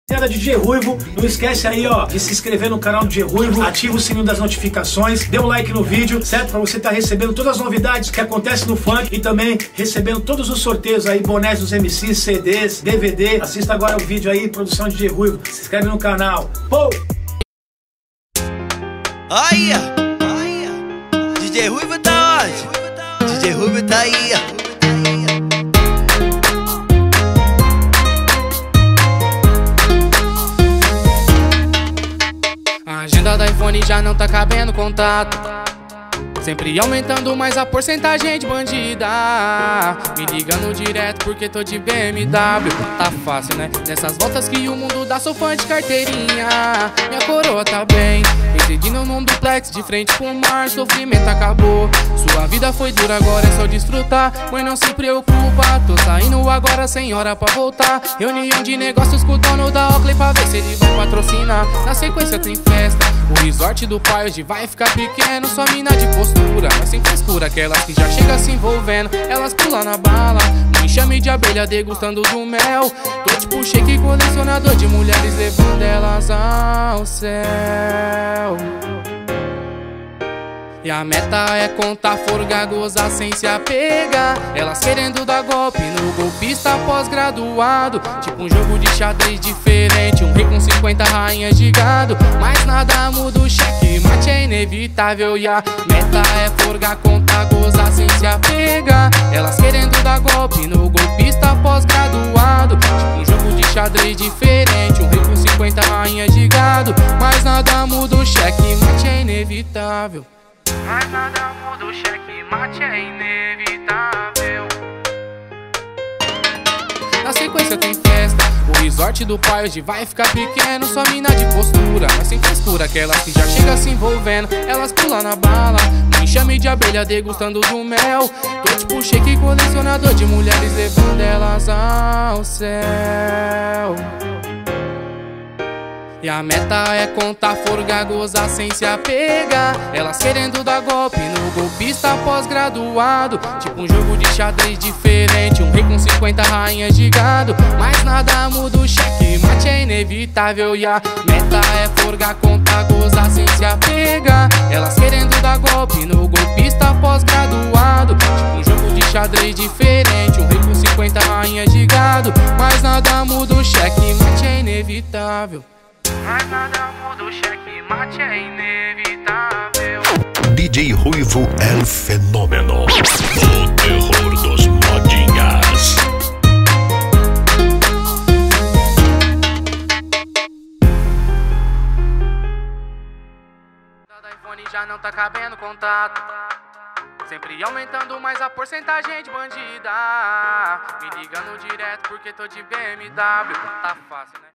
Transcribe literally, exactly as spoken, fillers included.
D J Ruivo, não esquece aí, ó, de se inscrever no canal do D J Ruivo, ativa o sininho das notificações, dê um like no vídeo, certo? Pra você estar recebendo todas as novidades que acontecem no funk e também recebendo todos os sorteios aí, bonés dos M Cs, C Ds, D V D. Assista agora o vídeo aí, produção D J Ruivo, se inscreve no canal. Pô! Olha, olha, D J Ruivo tá onde? D J Ruivo tá aí, ó. A agenda da iPhone já não tá cabendo contato, sempre aumentando mais a porcentagem de bandida. Me ligando direto porque tô de B M W. Tá fácil, né? Nessas voltas que o mundo dá, sou fã de carteirinha. Minha coroa tá bem, residindo num duplex de frente pro mar. Sofrimento acabou, sua vida foi dura, agora é só desfrutar. Mãe, não se preocupa, tô saindo agora sem hora pra voltar. Reunião de negócios com o dono da Oakley pra ver se ele vai patrocinar. Na sequência tem festa, o resort do pai hoje vai ficar pequeno. Só mina de postura, mas sem frescura, aquelas que já chega se envolvendo. Elas pulam na bala, me chame de abelha degustando do mel. Tô tipo shake colecionador de mulheres, levando elas ao céu. E a meta é contar forga, gozar sem se apegar. Elas querendo dar golpe no golpista pós-graduado, tipo um jogo de xadrez diferente, um rei com cinquenta rainhas de gado. Mas nada muda, o cheque mate é inevitável. E a meta é forgar, contar, gozar sem se apegar. Elas querendo dar golpe no golpista pós-graduado, tipo um jogo de xadrez diferente, um rei com cinquenta rainhas de gado. Mas nada muda, o cheque mate é inevitável. Mas nada muda, o cheque mate é inevitável. Na sequência tem festa, o resort do pai hoje vai ficar pequeno. Só mina de postura, mas sem frescura, aquelas que já chega se envolvendo. Elas pulam na bala, me chame de abelha degustando do mel. Tô tipo shake colecionador de mulheres, levando elas ao céu. E a meta é contar forga, gozar sem se apegar. Elas querendo dar golpe no golpista pós-graduado, tipo um jogo de xadrez diferente, um rei com cinquenta rainhas de gado. Mas nada muda, o cheque mate é inevitável. E a meta é forgar, contar, gozar sem se apegar. Elas querendo dar golpe no golpista pós-graduado, tipo um jogo de xadrez diferente, um rei com cinquenta rainhas de gado. Mas nada muda, o cheque mate é inevitável. Mas nada muda, o cheque mate é inevitável. D J Ruivo é o fenômeno, o terror dos modinhas. Da iPhone já não tá cabendo contato, sempre aumentando mais a porcentagem de bandida. Me ligando direto porque tô de B M W. Tá fácil, né?